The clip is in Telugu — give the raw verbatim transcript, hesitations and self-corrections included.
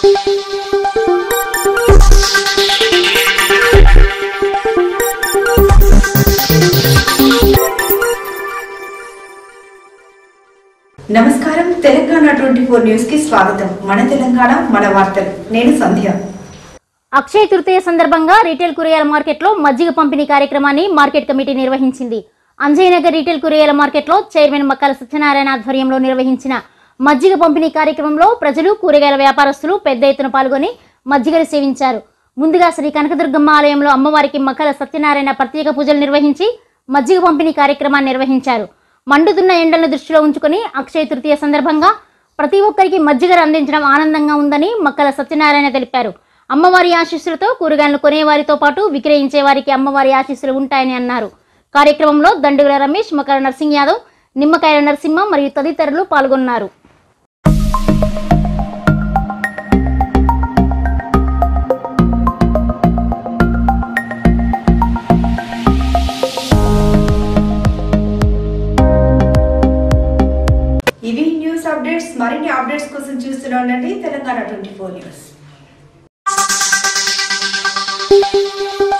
నమస్కారం తెలంగాణ ట్వంటీ ఫోర్ న్యూస్ కి స్వాగతం. మన తెలంగాణ మన వార్తలు. నేను సంధ్య. అక్షయ తృతీయ సందర్భంగా రీటైల్ కూరగాయల మార్కెట్లో మజ్జిగ పంపిణీ కార్యక్రమాన్ని మార్కెట్ కమిటీ నిర్వహించింది. అంజయ్యనగర్ రీటైల్ కూరగాయల మార్కెట్లో చైర్మన్ మక్కల సత్యనారాయణ ఆధ్వర్యంలో నిర్వహించిన మజ్జిగ పంపిణీ కార్యక్రమంలో ప్రజలు కూరగాయల వ్యాపారస్తులు పెద్ద ఎత్తున పాల్గొని మజ్జిగను సేవించారు. ముందుగా శ్రీ కనకదుర్గమ్మ ఆలయంలో అమ్మవారికి మక్కల సత్యనారాయణ ప్రత్యేక పూజలు నిర్వహించి మజ్జిగ పంపిణీ కార్యక్రమాన్ని నిర్వహించారు. మండుతున్న ఎండలను దృష్టిలో ఉంచుకుని అక్షయ తృతీయ సందర్భంగా ప్రతి ఒక్కరికి మజ్జిగను అందించడం ఆనందంగా ఉందని మక్కల సత్యనారాయణ తెలిపారు. అమ్మవారి ఆశీస్సులతో కూరగాయలను కొనేవారితో పాటు విక్రయించే వారికి అమ్మవారి ఆశీస్సులు ఉంటాయని అన్నారు. కార్యక్రమంలో దండుగుల రమేష్, మకర నర్సింగ్ యాదవ్, నిమ్మకాయల నరసింహ మరియు తదితరులు పాల్గొన్నారు. ఇవి న్యూస్ అప్డేట్స్. మరిన్ని అప్డేట్స్ కోసం చూస్తూనే ఉండండి తెలంగాణ ట్వంటీ ఫోర్ న్యూస్.